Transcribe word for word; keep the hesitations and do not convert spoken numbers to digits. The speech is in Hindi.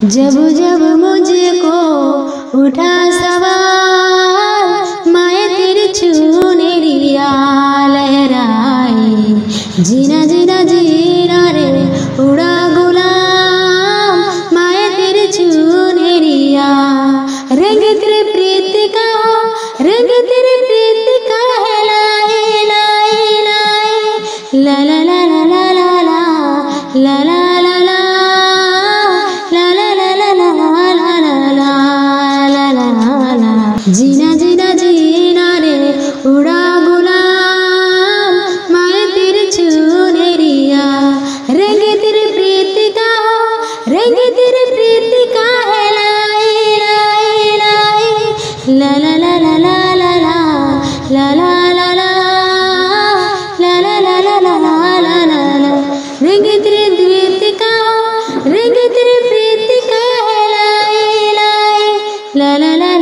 जब जब मुझको उठा सवाल मैं तेरे छूने रिया लहराई, जीना जीना जीना रे उड़ा गुलाम मैं तेरे छूने रिया। रंग तेरे प्रीत का रंग तेरे प्रीत का है लाई लाई लाई ला ला ला ला ला ला ला ला जीना जीना जीना रे उड़ा गुलाम मैं तेरे छूने रिया। रंग तेरे प्रीत का रंग तेरे प्रीत का है लाई लाई लाई ला ला ला ला ला ला ला ला ला ला ला ला ला ला ला ला ला ला। रंग तेरे प्रीत का रंग तेरे प्रीत का है लाई लाई ला ला ला